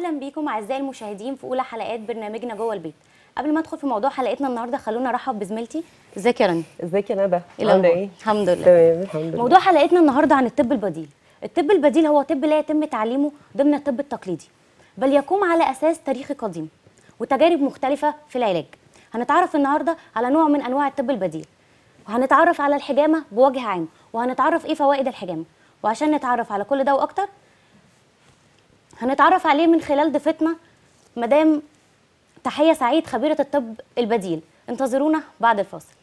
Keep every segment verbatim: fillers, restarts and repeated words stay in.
اهلا بيكم اعزائي المشاهدين في اولى حلقات برنامجنا جوه البيت. قبل ما ادخل في موضوع حلقتنا النهارده خلونا ارحب بزميلتي. ازيك يا رانيا؟ ازيك يا ندى؟ عامله ايه؟ الحمد لله تمام الحمد لله. موضوع حلقتنا النهارده عن الطب البديل. الطب البديل هو طب لا يتم تعليمه ضمن الطب التقليدي، بل يقوم على اساس تاريخي قديم وتجارب مختلفه في العلاج. هنتعرف النهارده على نوع من انواع الطب البديل، وهنتعرف على الحجامه بوجه عام، وهنتعرف ايه فوائد الحجامه. وعشان نتعرف على كل ده واكتر هنتعرف عليه من خلال ضيفتنا مدام تحية سعيد، خبيرة الطب البديل. انتظرونا بعد الفاصل.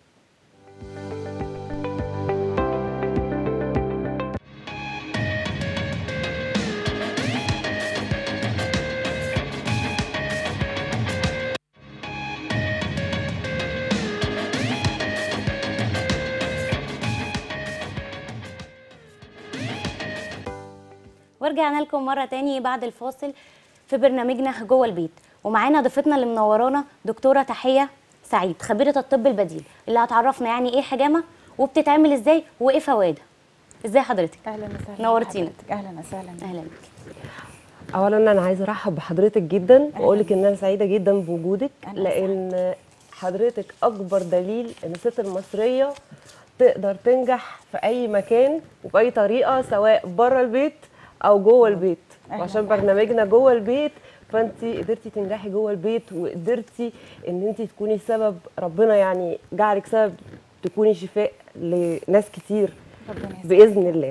ورجعنا لكم مرة تاني بعد الفاصل في برنامجنا جوه البيت، ومعانا ضيفتنا اللي منورانا دكتورة تحية سعيد، خبيرة الطب البديل، اللي هتعرفنا يعني ايه حجامة وبتتعمل ازاي وايه فوائدها. ازاي حضرتك؟ اهلا وسهلا. نورتينا. اهلا وسهلا. اهلا بك. اولا انا عايزه ارحب بحضرتك جدا واقول لك ان انا سعيده جدا بوجودك، لان حضرتك اكبر دليل ان الست المصريه تقدر تنجح في اي مكان وباي طريقه، سواء بره البيت او جوه البيت. وعشان برنامجنا جوه البيت فانت قدرتي تنجحي جوه البيت، وقدرتي ان انت تكوني سبب، ربنا يعني جعلك سبب تكوني شفاء لناس كتير باذن الله.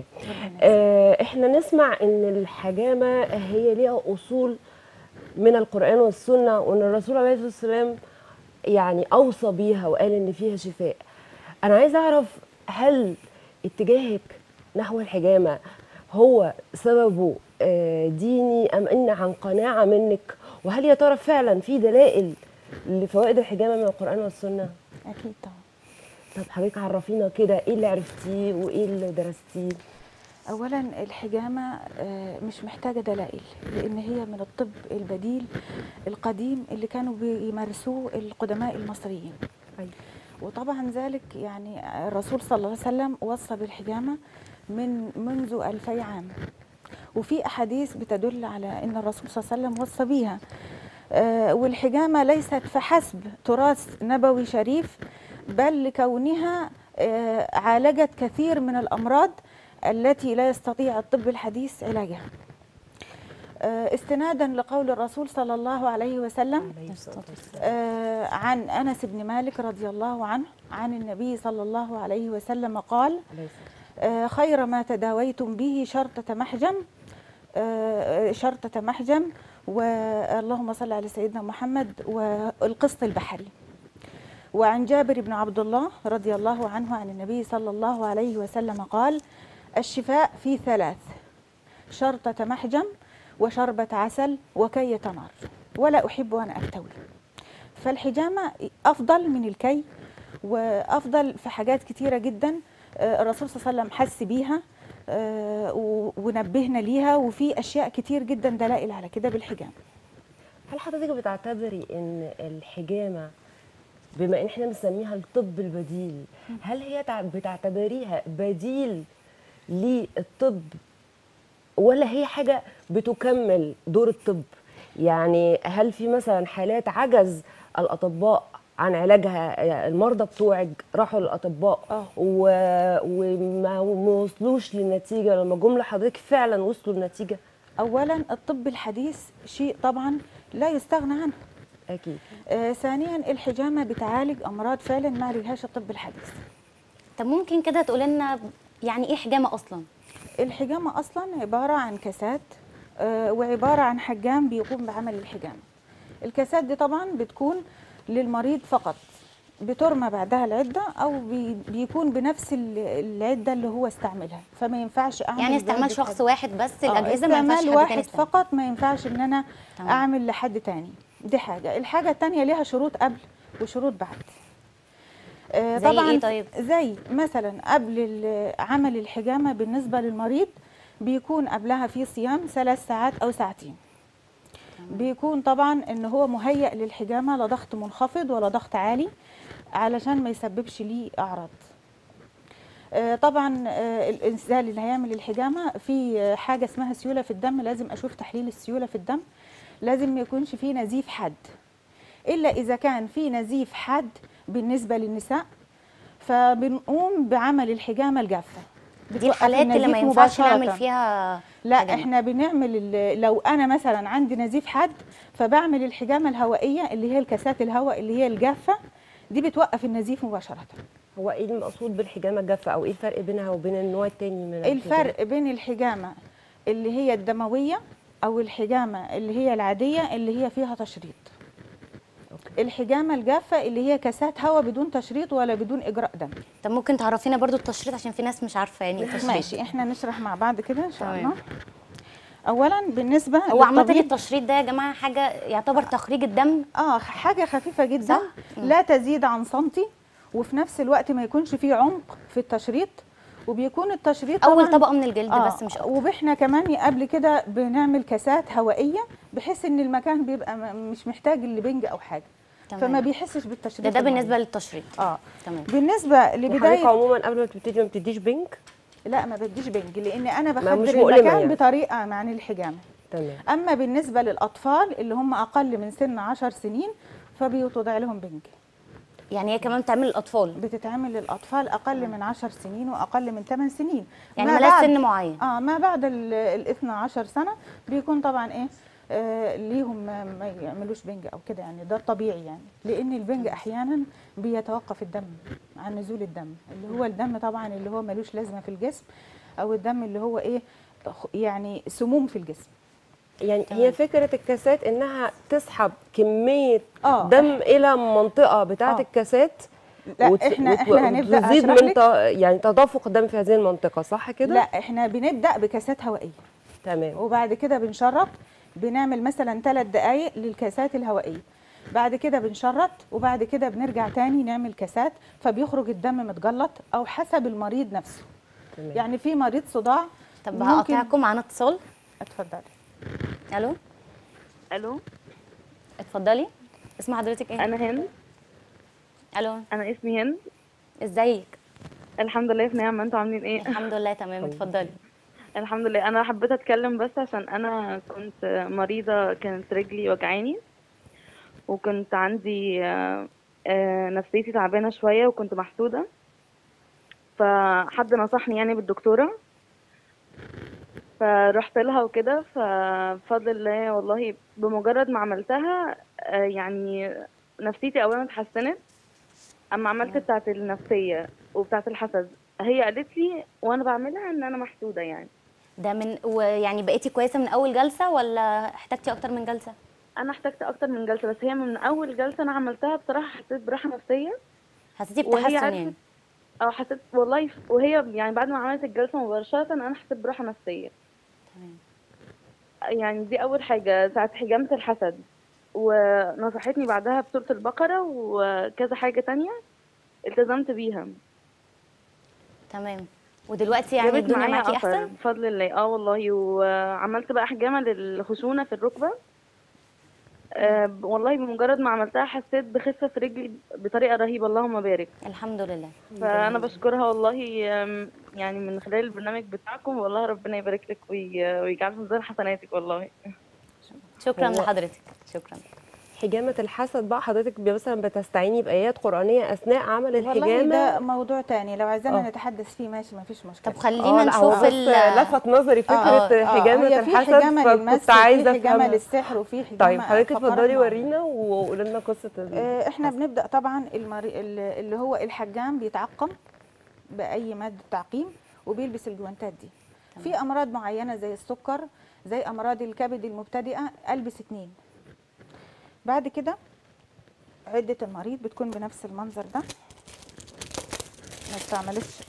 آه احنا نسمع ان الحجامه هي ليها اصول من القران والسنه، وان الرسول عليه الصلاه والسلام يعني اوصى بيها وقال ان فيها شفاء. انا عايزه اعرف، هل اتجاهك نحو الحجامه هو سببه آه ديني ام ان عن قناعه منك؟ وهل يا ترى فعلا في دلائل لفوائد الحجامه من القران والسنه؟ اكيد طبعا. طب حضرتك عرفينا كده ايه اللي عرفتيه وايه اللي درستيه؟ اولا الحجامه مش محتاجه دلائل، لان هي من الطب البديل القديم اللي كانوا بيمارسوه القدماء المصريين. أيوة. وطبعا ذلك يعني الرسول صلى الله عليه وسلم وصى بالحجامه من منذ ألفي عام، وفي احاديث بتدل على ان الرسول صلى الله عليه وسلم وصى بيها. والحجامه ليست فحسب تراث نبوي شريف، بل لكونها عالجت كثير من الأمراض التي لا يستطيع الطب الحديث علاجها. استنادا لقول الرسول صلى الله عليه وسلم عن أنس بن مالك رضي الله عنه عن النبي صلى الله عليه وسلم قال: خير ما تداويتم به شرطة محجم شرطة محجم واللهم صل على سيدنا محمد والقسط البحري. وعن جابر بن عبد الله رضي الله عنه عن النبي صلى الله عليه وسلم قال: الشفاء في ثلاث: شرطة محجم وشربة عسل وكية نار، ولا أحب أن أكتوي. فالحجامة أفضل من الكي، وأفضل في حاجات كتيرة جدا. الرسول صلى الله عليه وسلم حس بيها ونبهنا ليها، وفي أشياء كتير جدا دلائل على كده بالحجامة. هل حضرتك بتعتبري إن الحجامة بما ان احنا بنسميها الطب البديل، هل هي بتعتبريها بديل للطب، ولا هي حاجه بتكمل دور الطب؟ يعني هل في مثلا حالات عجز الاطباء عن علاجها، المرضى بتوعك راحوا للاطباء وما وصلوش للنتيجه، لما جم لحضرتك فعلا وصلوا للنتيجه؟ اولا الطب الحديث شيء طبعا لا يستغنى عنه. اكيد. آه ثانيا الحجامه بتعالج امراض فعلا ما عالجهاش الطب الحديث. طب ممكن كده تقول لنا يعني ايه حجامه اصلا؟ الحجامه اصلا عباره عن كاسات، آه وعباره عن حجام بيقوم بعمل الحجامه. الكاسات دي طبعا بتكون للمريض فقط، بترمى بعدها العده، او بي بيكون بنفس العده اللي هو استعملها، فما ينفعش اعمل يعني استعمال شخص حد. واحد بس الاجهزه، ما ينفعش حد واحد فقط، ما ينفعش ان انا طبعا اعمل لحد تاني. دي حاجه. الحاجه الثانيه ليها شروط قبل وشروط بعد. آه زي طبعا ايه طيب؟ زي مثلا قبل عمل الحجامه بالنسبه للمريض بيكون قبلها في صيام ثلاث ساعات او ساعتين. بيكون طبعا ان هو مهيئ للحجامه، لا ضغط منخفض ولا ضغط عالي، علشان ما يسببش ليه اعراض. آه، طبعا آه، الانسان اللي هيعمل الحجامه في آه، حاجه اسمها سيوله في الدم، لازم اشوف تحليل السيوله في الدم. لازم ما يكونش فيه نزيف حاد، الا اذا كان في نزيف حاد بالنسبه للنساء فبنقوم بعمل الحجامه الجافه. دي بتوقف الحالات اللي النزيف ما ينفعش مباشرة. نعمل فيها لا حجامة. احنا بنعمل ال- لو انا مثلا عندي نزيف حاد فبعمل الحجامه الهوائيه اللي هي الكاسات الهواء اللي هي الجافه، دي بتوقف النزيف مباشره. هو ايه المقصود بالحجامه الجافه، او ايه الفرق بينها وبين النوع التاني من الحجامة؟ الفرق بين الحجامه اللي هي الدمويه او الحجامه اللي هي العاديه اللي هي فيها تشريط. أوكي. الحجامه الجافه اللي هي كاسات هواء بدون تشريط ولا بدون اجراء دم. طب ممكن تعرفينا برضو التشريط عشان في ناس مش عارفه يعني ايه تشريط؟ ماشي، احنا نشرح مع بعض كده ان شاء تمام. الله. اولا بالنسبه هو عامه للطبيب- التشريط ده يا جماعه حاجه يعتبر تخريج الدم. اه حاجه خفيفه جدا صح؟ لا تزيد عن سنتي، وفي نفس الوقت ما يكونش فيه عمق في التشريط، وبيكون التشريط اول طبعاً طبقه من الجلد آه بس مش اكتر. واحنا كمان قبل كده بنعمل كاسات هوائيه بحيث ان المكان بيبقى م- مش محتاج لبنج او حاجه، تمام. فما بيحسش بالتشريط. ده ده المعين. بالنسبه للتشريط. اه تمام. بالنسبه وحضرتك لبدايه عموما قبل ما تبتدي ما بتديش بنك؟ لا ما بديش بنج لان انا ما مش بخدر مؤلمة المكان يعني. بطريقه عن الحجامه. تمام. اما بالنسبه للاطفال اللي هم اقل من سن عشر سنين فبيتوضع لهم بنج. يعني هي كمان بتعمل الاطفال، بتتعمل للاطفال اقل من عشر سنين واقل من ثمان سنين، يعني ما ملاش بعد- سن معين. اه ما بعد ال ال اثنا عشر سنه بيكون طبعا ايه آه ليهم ما, ما يعملوش بنج او كده، يعني ده الطبيعي يعني، لان البنج احيانا بيتوقف الدم عن نزول الدم اللي هو الدم طبعا اللي هو ملوش لازمه في الجسم، او الدم اللي هو ايه خ- يعني سموم في الجسم. يعني تمام. هي فكره الكاسات انها تسحب كميه آه، دم الى منطقه بتاعه آه. الكاسات، لا وت- احنا وت- احنا هنبدا وتزيد اشرح من لك. ت... يعني تدفق الدم في هذه المنطقه، صح كده؟ لا احنا بنبدا بكاسات هوائيه، تمام. وبعد كده بنشرط، بنعمل مثلا ثلاث دقائق للكاسات الهوائيه، بعد كده بنشرط، وبعد كده بنرجع تاني نعمل كاسات، فبيخرج الدم متجلط او حسب المريض نفسه. تمام. يعني في مريض صداع طب ممكن- هقاطعكم، معانا اتصال. اتفضلي. الو، الو، اتفضلي. اسم حضرتك ايه؟ انا هند. الو، انا اسمي هند. ازيك؟ الحمد لله في نعمه، انتوا عاملين ايه؟ الحمد لله تمام، اتفضلي. الحمد لله. انا حبيت اتكلم بس عشان انا كنت مريضه، كانت رجلي وجعاني، وكنت عندي آه، آه، نفسيتي تعبانه شويه، وكنت محسوده، فحد نصحني يعني بالدكتوره، فرحت لها وكده، فبفضل الله والله بمجرد ما عملتها آه، يعني نفسيتي اولا اتحسنت. اما عملت بتاعه النفسيه وبتاعه الحسد، هي قالت لي وانا بعملها ان انا محسوده يعني. ده من ويعني بقيتي كويسه من اول جلسه ولا احتاجتي اكتر من جلسه؟ انا احتجت اكتر من جلسه، بس هي من اول جلسه انا عملتها بصراحه حسيت براحه نفسيه. حسيتي وهي بتحسن عرفت يعني؟ او حسيت والله، وهي يعني بعد ما عملت الجلسه مباشره انا حسيت براحه نفسيه. تمام. يعني دي اول حاجه ساعه حجامه الحسد، ونصحتني بعدها بسوره البقره وكذا حاجه تانية التزمت بيها. تمام. ودلوقتي يعني جابت الدنيا معايا معاكي اثر احسن؟ بفضل الله. اه والله. وعملت بقى حجامه للخشونه في الركبه. آه والله بمجرد ما عملتها حسيت بخفه في رجلي بطريقه رهيبه، اللهم بارك. الحمد لله. فانا بشكرها والله، آم، يعني من خلال البرنامج بتاعكم، والله ربنا يبارك لك وي- ويجعل في ميزان حسناتك والله. شكرا هو- لحضرتك، شكرا. حجامه الحسد بقى حضرتك بي- مثلا بتستعيني بايات قرانيه اثناء عمل والله الحجامه؟ ده موضوع تاني، لو عايزانا آه. نتحدث فيه ماشي ما فيش مشكله. طب اه خلينا لا هو نشوف بس ال لفت نظري فكره آه، آه، حجامه هي في الحسد، حجامه للمس فكنت عايزه وفي حجامه افهم. للسحر وفي حجامه طيب حضرتك فقرات اتفضلي معينة. ورينا وقولي لنا قصه ال- آه، احنا الحسد. بنبدا طبعا المري... ال- اللي هو الحجام بيتعقم باي ماده تعقيم وبيلبس الجوانتات دي. في امراض معينه زي السكر، زي امراض الكبد المبتدئه البس اتنين. بعد كده عده المريض بتكون بنفس المنظر ده، ما استعملش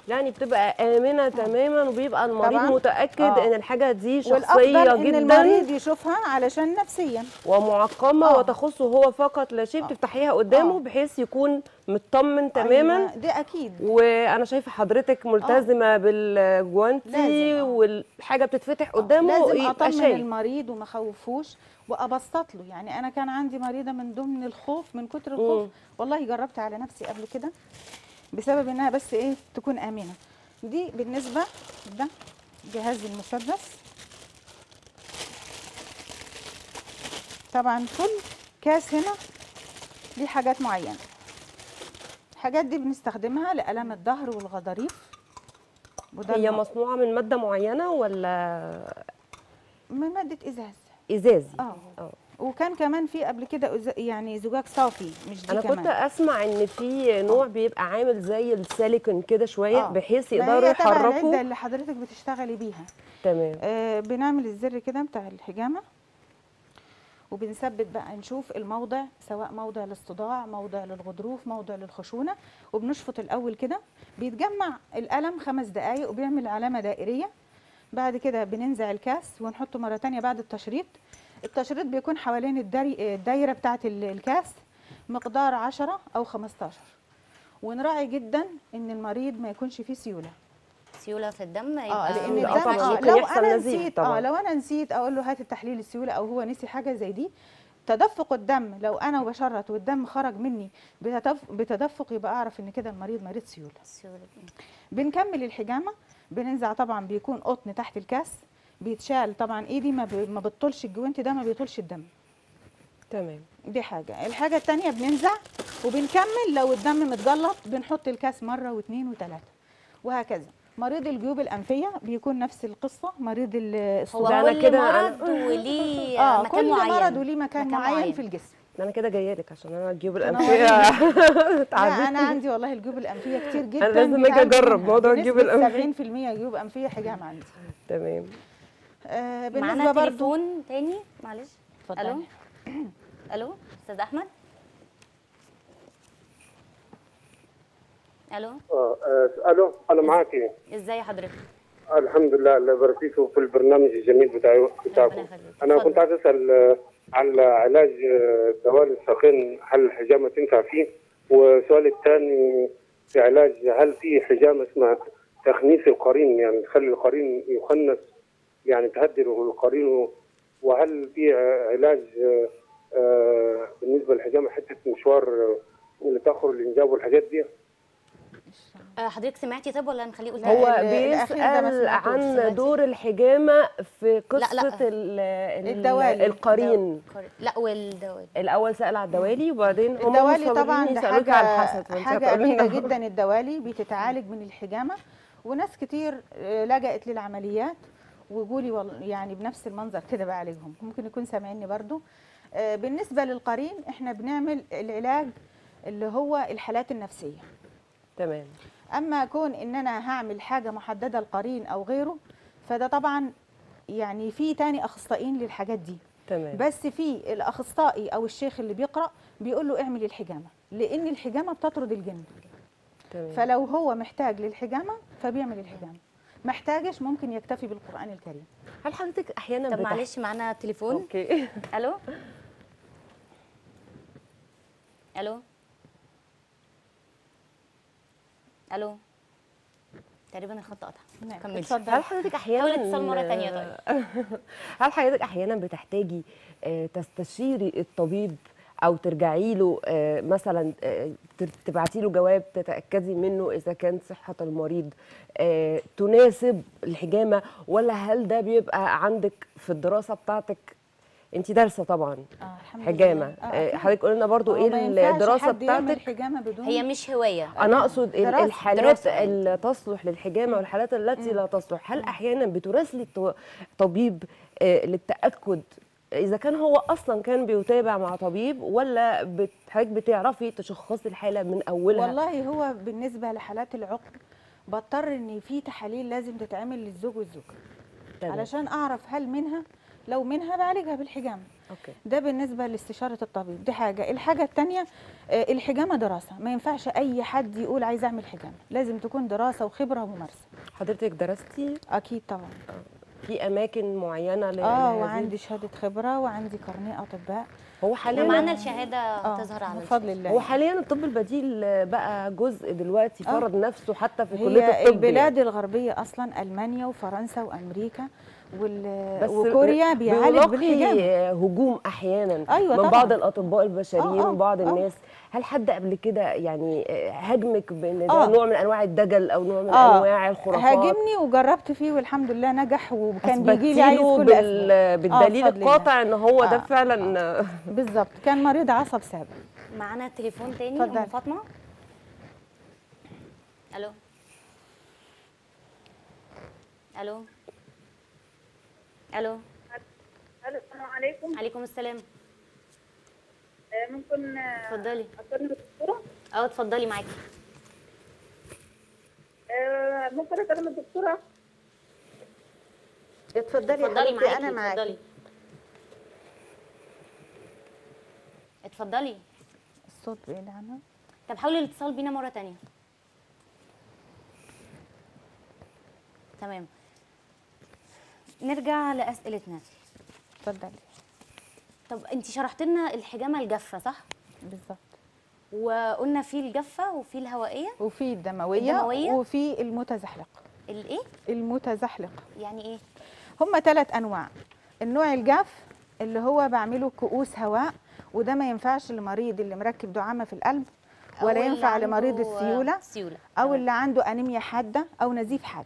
يعني بتبقى امنه تماما، وبيبقى المريض طبعاً. متاكد آه. ان الحاجه دي والافضل شخصيه ان جدا المريض يشوفها علشان نفسيا ومعقمه آه. وتخصه هو فقط لا شيء، آه. بتفتحيها قدامه آه. بحيث يكون مطمن تماما. أيوة، دي اكيد. وانا شايفه حضرتك ملتزمه بالجوانتي لازم، آه. والحاجه بتتفتح آه، قدامه لازم يبقى اطمن شايف. المريض وما اخوفوش وابسط له. يعني انا كان عندي مريضه من ضمن الخوف، من كتر الخوف مم. والله جربت على نفسي قبل كده بسبب انها بس ايه تكون امنه. دي بالنسبه ده جهاز المسدس. طبعا كل كاس هنا ليه حاجات معينه. الحاجات دي بنستخدمها لالام الظهر والغضاريف. وده هي الم- مصنوعه من ماده معينه ولا من ماده ازاز. ازازي؟ اه اه. وكان كمان في قبل كده أز- يعني زجاج صافي، مش دي انا كمان. كنت اسمع ان في نوع بيبقى عامل زي السيليكون كده شويه آه. بحيث ما يقدروا هي تبع العده يحركوا. اللي حضرتك بتشتغلي بيها. تمام. آه بنعمل الزر كده بتاع الحجامه وبنثبت بقى، نشوف الموضع، سواء موضع للصداع، موضع للغضروف، موضع للخشونه، وبنشفط الاول كده. بيتجمع القلم خمس دقائق وبيعمل علامه دائريه. بعد كده بننزع الكاس ونحطه مره تانية بعد التشريط. التشريط بيكون حوالين الداري الدايره بتاعه ال- الكاس مقدار عشرة او خمستاشر. ونراعي جدا ان المريض ما يكونش فيه سيوله. سيوله في الدم اه يبقى لان آه، الدم طبعاً آه ممكن لو يحصل انا نزيف نسيت طبعاً. اه لو انا نسيت اقول له هات التحليل السيوله، او هو نسي حاجه زي دي، تدفق الدم لو انا وبشرط والدم خرج مني بتدف- بتدفق، يبقى اعرف ان كده المريض مريض سيوله. سيوله. بنكمل الحجامه. بننزع طبعا بيكون قطن تحت الكاس، بيتشال طبعا. ايدي ما ب- ما بتطولش الجوانتي ده، ما بيطولش الدم. تمام. دي حاجه. الحاجه الثانيه بننزع وبنكمل. لو الدم متجلط بنحط الكاس مره واثنين وثلاثه وهكذا. مريض الجيوب الانفيه بيكون نفس القصه. مريض ال- هو الصداع. ده أنا كل كده مرض أنا- وليه اه مكان كل معين. مرض وليه مكان, مكان معين, معين. في الجسم. انا كده جايه لك عشان انا الجيوب تنوريني. الانفيه لا تعبتني. انا عندي والله الجيوب الانفيه كتير جدا. أنا لازم أجي بيتعالجوا أجرب منها. موضوع الجيوب بنسبة الأنفية. سبعين في المية جيوب انفيه حجام عندي. تمام. آه معانا بالنسبه برضو. تليفون تاني معلش. اتفضلي. الو الو استاذ احمد. الو اه آه، الو انا معاكي. ازاي حضرتك؟ الحمد لله، الله يبارك فيكم في البرنامج الجميل بتاعي بتاعكم. ربنا يخليك. انا اتفضل. كنت عايز اسال آه، على علاج آه، دوال الساقين، هل الحجامه تنفع فيه؟ والسؤال الثاني في علاج، هل في حجامه اسمها تخنيس القرين، يعني تخلي القرين يخنس، يعني تهدي القرين؟ وهل في آه، علاج آه، آه، بالنسبه للحجامه حته مشوار آه، اللي تاخر الانجاب والحاجات دي؟ آه، حضرتك سمعتي طب ولا نخليه يقول؟ لا، هو ال- الأخير ده ما بيسأل سمعتوش. عن سمعتي؟ دور الحجامة في لا، لا. قصة ال- ال- الدوالي. القرين. لا والدوالي. الأول سأل على الدوالي وبعدين هم الدوالي مصممين طبعا ده يسألوك حاجه على الحسد، فأنت حاجه هتقولي امنه لنا. جدا. الدوالي بتتعالج من الحجامه، وناس كتير آه، لجأت للعمليات وجولي وال- يعني بنفس المنظر كده بعالجهم. ممكن يكون سامعيني برضو. آه، بالنسبه للقرين احنا بنعمل العلاج اللي هو الحالات النفسيه. تمام. اما كون ان انا هعمل حاجه محدده القرين او غيره، فده طبعا يعني في تاني اخصائيين للحاجات دي. تمام. بس في الاخصائي او الشيخ اللي بيقرا بيقول له اعمل الحجامه، لان الحجامه بتطرد الجن. تمام. فلو هو محتاج للحجامه فبيعمل الحجامه، محتاجش ممكن يكتفي بالقران الكريم. هل حضرتك أحيانا طب بتح- معلش معانا تليفون. أوكي. الو الو الو تقريبا الخط قطع. نعم، كملي. اتفضل. هل حضرتك أحيانا حاولي اتصال مرة تانية طيب. هل حضرتك أحيانا بتحتاجي آه، تستشيري الطبيب أو ترجعي له آه، مثلا آه، تبعتي له جواب تتأكدي منه إذا كان صحة المريض آه، تناسب الحجامة، ولا هل ده بيبقى عندك في الدراسة بتاعتك؟ انت دارسه طبعا آه الحمد حجامه. لله. آه، آه، أكيد. حضرتك قولي لنا برضو هو ايه ما ينفعش الدراسه حد يعمل بتاعتك. حجامه بدون هي مش هوايه. انا اقصد ال- دراسة. الحالات دراسة يعني. اللي تصلح للحجامه والحالات التي لا تصلح، هل احيانا بتراسلي الط- طبيب آه، للتاكد اذا كان هو اصلا كان بيتابع مع طبيب، ولا بت- حضرتك بتعرفي تشخصي الحاله من اولها؟ والله هو بالنسبه لحالات العقم بضطر ان في تحاليل لازم تتعمل للزوج والزوجه تمام. علشان اعرف هل منها. لو منها بعالجها بالحجامه، اوكي. ده بالنسبه لاستشاره الطبيب، دي حاجه. الحاجه الثانيه الحجامه دراسه، ما ينفعش اي حد يقول عايز اعمل حجامه، لازم تكون دراسه وخبره وممارسه. حضرتك درستي؟ اكيد طبعا. في اماكن معينه ل اه لهذه؟ وعندي شهاده خبره وعندي كارنيه اطباء. هو احنا حاليا معانا الشهاده اه هتظهر على بفضل الشاشة. الله. هو حاليا الطب البديل بقى جزء دلوقتي آه. فرض نفسه حتى في كليه هي الطب. البلاد يعني. الغربيه اصلا المانيا وفرنسا وامريكا وال... بس وكوريا بيعالج بالحجامه. بيلاقي هجوم احيانا أيوة من طبعاً. بعض الاطباء البشريين آه، آه، ومن بعض آه. الناس. هل حد قبل كده يعني هاجمك بان ده آه. نوع من انواع الدجل او نوع من آه. انواع الخرافات؟ هاجمني وجربت فيه والحمد لله نجح، وكان بيجي لي عايز اثبتيله كل بال... أسبوع. بالدليل آه، بفضل القاطع ان هو ده آه. فعلا. بالظبط، كان مريض عصب سابق. معانا تليفون تاني. اتفضلي. ام فاطمه. الو الو الو. الو السلام عليكم. عليكم السلام. آه، ممكن آه، اتفضلي. اكلم الدكتوره؟ اه اتفضلي معاكي. آه، ممكن اكلم الدكتوره؟ اتفضلي اتفضلي معاكي. انا معاكي. اتفضلي اتفضلي. الصوت بعيد عنها. طب حاولي الاتصال بينا مره تانية. تمام. نرجع لاسئلتنا. اتفضلي. طب انت شرحت لنا الحجامه الجافه صح؟ بالظبط. وقلنا في الجافه وفي الهوائيه وفي الدمويه, الدموية؟ وفي المتزحلق. الايه؟ المتزحلق يعني ايه؟ هم ثلاث انواع. النوع الجاف اللي هو بعمله كؤوس هواء، وده ما ينفعش للمريض اللي مركب دعامه في القلب، ولا أو اللي ينفع عنده لمريض السيوله سيوله او تمام. اللي عنده انيميا حاده او نزيف حاد.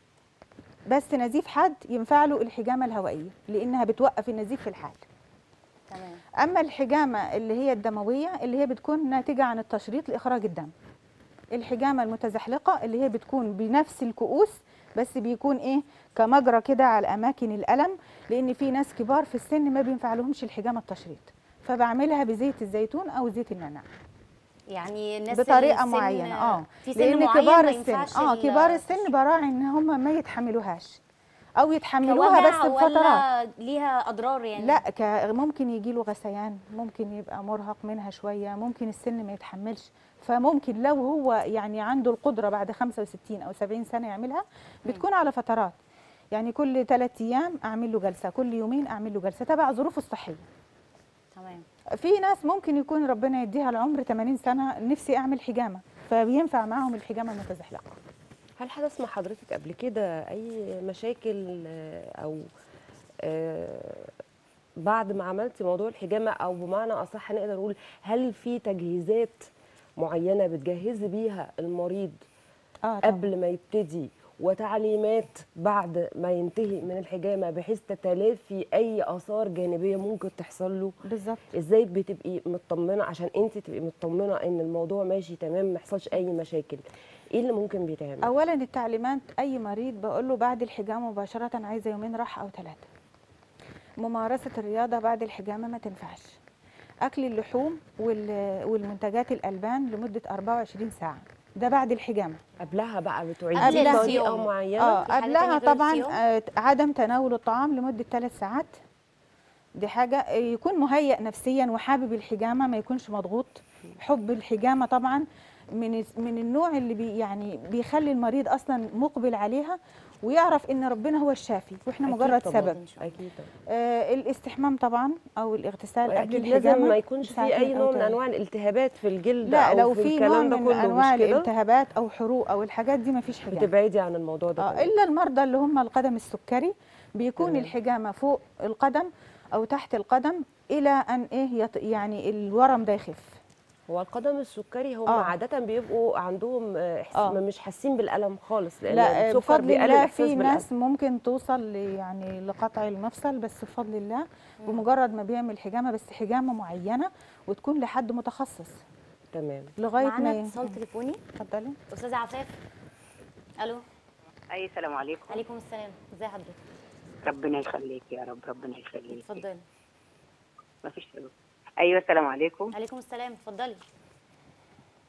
بس نزيف حاد ينفع له الحجامه الهوائيه لانها بتوقف النزيف في الحال. تمام. اما الحجامه اللي هي الدمويه اللي هي بتكون ناتجه عن التشريط لاخراج الدم. الحجامه المتزحلقه اللي هي بتكون بنفس الكؤوس بس بيكون ايه كمجرى كده على اماكن الالم، لان في ناس كبار في السن ما بينفع لهمش الحجامه التشريط، فبعملها بزيت الزيتون او زيت النعناع. يعني الناس بطريقه السن- معينه اه في سن لان معين كبار ما السن ينفعش اه ال- كبار السن براعي ان هم ما يتحملوهاش او يتحملوها كوجع بس بفترات. ولا ليها اضرار يعني؟ لا ك... ممكن يجي له غثيان، ممكن يبقى مرهق منها شويه، ممكن السن ما يتحملش، فممكن لو هو يعني عنده القدره بعد خمسة وستين او سبعين سنه يعملها بتكون على فترات. يعني كل ثلاث ايام اعمل له جلسه، كل يومين اعمل له جلسه تبع ظروفه الصحيه. تمام. في ناس ممكن يكون ربنا يديها العمر ثمانين سنه نفسي اعمل حجامه، فبينفع معاهم الحجامه المتزحلقه. هل حدث مع حضرتك قبل كده اي مشاكل آه، او آه، بعد ما عملتي موضوع الحجامه، او بمعنى اصح نقدر نقول هل في تجهيزات معينه بتجهزي بيها المريض اه طبعا. قبل ما يبتدي، وتعليمات بعد ما ينتهي من الحجامه بحيث تتلافي اي اثار جانبيه ممكن تحصل له؟ بالظبط. ازاي بتبقي مطمنه عشان انت تبقي مطمنه ان الموضوع ماشي تمام ما يحصلش اي مشاكل؟ ايه اللي ممكن بيتعمل؟ اولا التعليمات اي مريض بقول له بعد الحجامه مباشره عايزه يومين راحه او ثلاثه. ممارسه الرياضه بعد الحجامه ما تنفعش. اكل اللحوم وال- والمنتجات الالبان لمده أربعة وعشرين ساعه، ده بعد الحجامه. قبلها بقى بتعيدي قبلها بطريقه يوم. معينه؟ اه في حاجة قبلها تانية غير طبعا الصيام؟ آه عدم تناول الطعام لمده ثلاث ساعات. دي حاجه آه، يكون مهيئ نفسيا وحابب الحجامه، ما يكونش مضغوط. حب الحجامه طبعا من من النوع اللي بي يعني بيخلي المريض اصلا مقبل عليها ويعرف ان ربنا هو الشافي واحنا أكيد مجرد طبعاً. سبب. اكيد طبعا. آه الاستحمام طبعا او الاغتسال قبل اكيد الحجامه لازم ما يكونش في اي ساعتين أو نوع من ثلاثة. انواع الالتهابات في الجلد لا او لو في في نوع الكلام ده من كله، انواع مش كده؟ الالتهابات او حروق او الحاجات دي ما فيش حجامه. بتبعدي عن الموضوع ده اه تمام. الا المرضى اللي هم القدم السكري بيكون تمام. الحجامه فوق القدم او تحت القدم الى ان ايه يط... يعني الورم ده يخف. هو القدم السكري هم آه. عاده بيبقوا عندهم آه، إحس... آه. مش حاسين بالالم خالص، لان لا السكر بفضل بيقلل الله الاحساس في بالالم. ناس ممكن توصل ل- يعني لقطع المفصل، بس بفضل الله بمجرد ما بيعمل حجامه، بس حجامه معينه وتكون لحد متخصص تمام. لغايه معانا ما ي- اتصال تليفوني. اتفضلي. استاذه عفاف. الو. اي السلام عليكم. عليكم السلام. ازي حضرتك؟ ربنا يخليك يا رب، ربنا يخليك. اتفضلي. ما فيش سبب. ايوه السلام عليكم. عليكم السلام. اتفضلي.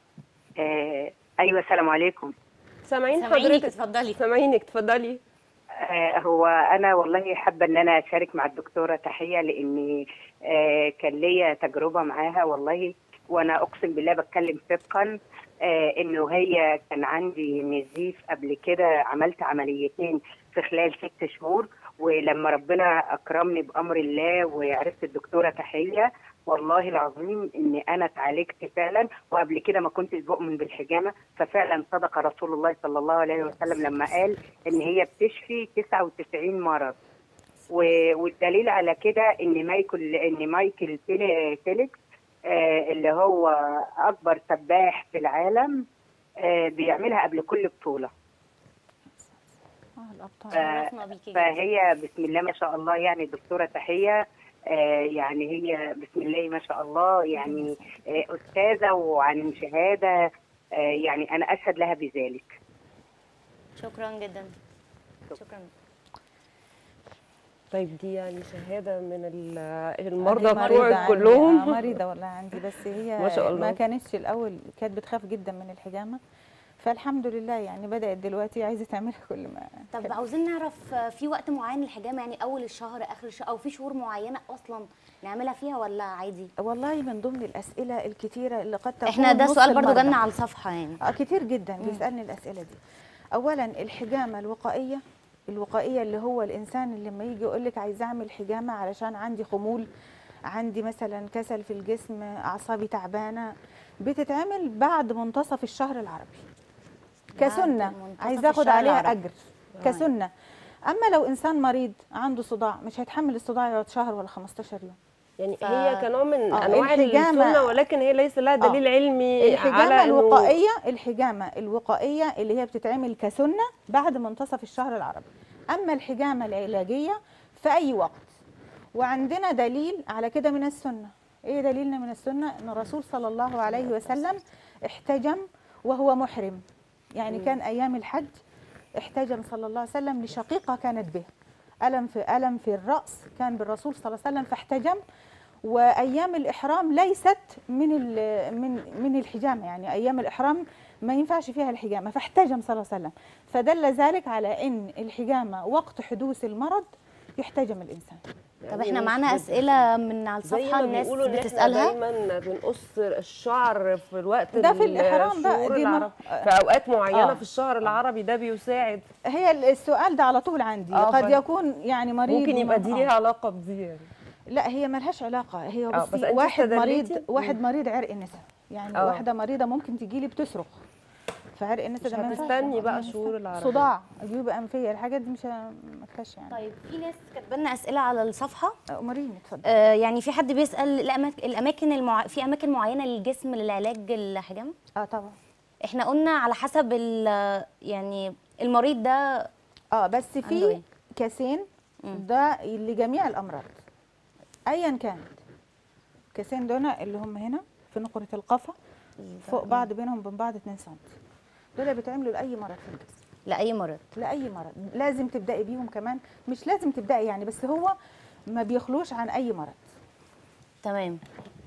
آه ايوه السلام عليكم. سامعين سامعينك، حضرتك؟ اتفضلي. سامعينك اتفضلي. آه، هو انا والله حابه ان انا اشارك مع الدكتوره تحيه، لاني آه، كان ليا تجربه معاها والله، وانا اقسم بالله بتكلم صدقا. آه، انه هي كان عندي نزيف قبل كده، عملت عمليتين في خلال ست شهور، ولما ربنا اكرمني بامر الله وعرفت الدكتوره تحيه، والله العظيم ان انا اتعالجت فعلا. وقبل كده ما كنتش بؤمن بالحجامه، ففعلا صدق رسول الله صلى الله عليه وسلم لما قال ان هي بتشفي تسعة وتسعين مرض. و- والدليل على كده ان مايكل ان مايكل فيل- فيليكس، آه، اللي هو اكبر سباح في العالم، آه، بيعملها قبل كل بطوله. اه الابطال. شرفنا بيكي جدا. فهي بسم الله ما شاء الله، يعني دكتورة تحية، آه، يعني هي بسم الله ما شاء الله، يعني آه، أستاذة وعن شهادة، آه، يعني أنا أشهد لها بذلك. شكرا جدا. شكرا. طيب دي يعني شهاده من ال- أنا المرضى مريضة بتوعك عندي، آه كلهم. مريضة والله عندي، بس هي ما شاء الله. ما كانتش الأول، كانت بتخاف جدا من الحجامة، فالحمد لله يعني بدأت دلوقتي عايزة تعملها كل ما طب عاوزين نعرف آه، في وقت معين للحجامه، يعني اول الشهر اخر الشهر، او في شهور معينه اصلا نعملها فيها ولا عادي؟ والله من ضمن الأسئلة الكتيرة اللي قد تكون احنا ده نص سؤال برضو المرضى. جالنا على الصفحه يعني. اه كتير جدا بيسألني الأسئلة دي. أولا الحجامة الوقائية، الوقائية اللي هو الإنسان اللي لما يجي يقول لك عايز أعمل حجامة علشان عندي خمول، عندي مثلا كسل في الجسم، أعصابي تعبانة، بتتعمل بعد منتصف الشهر العربي كسنة، منتصف عايزة أخد الشهر عليها العربي. أجر كسنة. أما لو إنسان مريض عنده صداع مش هيتحمل الصداع يقعد شهر ولا خمستاشر يوم. يعني ف- هي كنوع من آه، انواع الحجامة- السنه، ولكن هي ليس لها دليل آه. علمي الحجامة على إنه- الوقائية، الحجامة الوقائية اللي هي بتتعمل كسنة بعد منتصف الشهر العربي. أما الحجامة العلاجية في أي وقت. وعندنا دليل على كده من السنة. إيه دليلنا من السنة؟ إن الرسول صلى الله عليه وسلم احتجم وهو محرم، يعني كان أيام الحج احتجم صلى الله عليه وسلم لشقيقة كانت به ألم في ألم في الرأس، كان بالرسول صلى الله عليه وسلم فاحتجم. وايام الاحرام ليست من من من الحجامه، يعني ايام الاحرام ما ينفعش فيها الحجامه، فاحتجم صلى الله عليه وسلم، فدل ذلك على ان الحجامه وقت حدوث المرض يحتجم الانسان. طب احنا معانا اسئله من على زي الصفحه ما الناس بيقولوا ان احنا بتسالها. دايما بنقص الشعر في الوقت ده في الإحرام بقى، الشهور دي ما- العربي، في اوقات معينه آه. في الشهر العربي ده بيساعد. هي السؤال ده على طول عندي، آه، قد ف- يكون يعني مريض ممكن يبقى دي وما- ليها آه. علاقه بدي يعني. لا هي ملهاش علاقه، هي آه، بس بصي أنت واحد استدلتي؟ مريض واحد مم. مريض عرق نسا، يعني آه. واحده مريضه ممكن تجي لي بتصرخ، فعرق النسا مش ده ما ينفعش. هتستني بقى ما شهور ينفعش. العربية. صداع، جيوب انفيه، الحاجات دي مش ه- ما فيهاش يعني. طيب في ناس كاتبه لنا اسئله على الصفحه. امريني اتفضل. آه يعني في حد بيسال الأماك- الاماكن المع... في اماكن معينه للجسم للعلاج الحجامه؟ اه طبعا. احنا قلنا على حسب ال- يعني المريض ده. اه بس عنده في إيه؟ كاسين ده لجميع الامراض ايا كانت. كاسين دول اللي هم هنا في نقره القفا فوق بعض، بينهم وبين بعض اتنين سم، دول بيتعملوا لاي مرض في الجسم، لاي مرض. لاي مرض. لازم تبداي بيهم كمان، مش لازم تبداي يعني، بس هو ما بيخلوش عن اي مرض. تمام.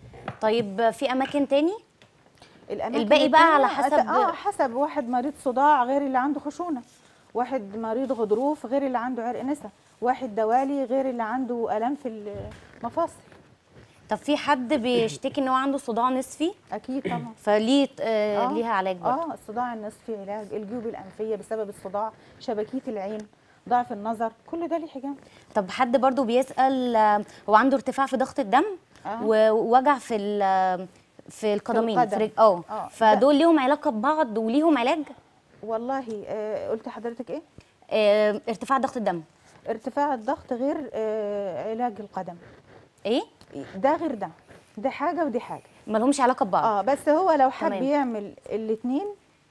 طيب في اماكن تاني؟ الأماكن الباقي بقى على التانية حسب- اه حسب واحد مريض صداع غير اللي عنده خشونه، واحد مريض غضروف غير اللي عنده عرق نسا، واحد دوالي غير اللي عنده الام في المفاصل. طب في حد بيشتكي ان هو عنده صداع نصفي، اكيد طبعا. فليه آه آه، ليها علاج برضه؟ اه الصداع النصفي علاج، الجيوب الانفيه بسبب الصداع، شبكيه العين، ضعف النظر، كل ده ليه حجام. طب حد برضه بيسال آه، هو عنده ارتفاع في ضغط الدم آه. ووجع في ال- في القدمين، القدم. في رج- اه آه، فدول ليهم علاقه ببعض وليهم علاج؟ والله آه قلت لحضرتك ايه؟ آه ارتفاع ضغط الدم. ارتفاع الضغط غير آه علاج القدم، ايه؟ ده غير ده، ده حاجه ودي حاجه. ما لهمش علاقه ببعض. اه بس هو لو حب تمام. يعمل الاثنين،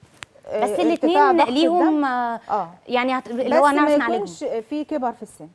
بس الاثنين ليهم آه اه يعني هت... اللي بس هو ما نعرف نعالجهم. يكونش في كبر في السن،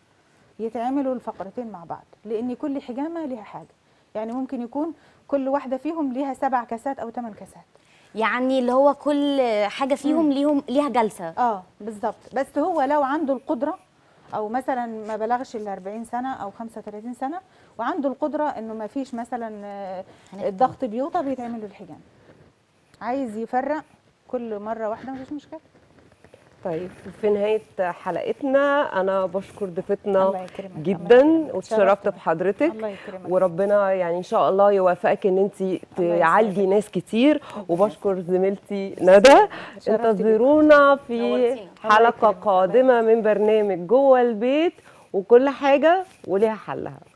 يتعملوا الفقرتين مع بعض، لان كل حجامه ليها حاجه، يعني ممكن يكون كل واحده فيهم ليها سبع كاسات او ثمان كاسات. يعني اللي هو كل حاجه فيهم ليهم ليها جلسه. اه بالظبط. بس هو لو عنده القدره، او مثلا ما بلغش ال أربعين سنه او خمسة وثلاثين سنه، وعنده القدره انه ما فيش مثلا آه، الضغط بيوطى، بيتعمل له الحجام. عايز يفرق كل مره واحده مفيش مشكله. طيب في نهاية حلقتنا أنا بشكر ضيفتنا الله يكرمك، الله جدا يكرمك. واتشرفت شرفتنا. بحضرتك، الله يكرمك. وربنا يعني إن شاء الله يوفقك إن أنت تعالجي ناس كتير. وبشكر زميلتي ندى. انتظرونا في نورتينا. حلقة قادمة من برنامج جوه البيت، وكل حاجة وليها حلها.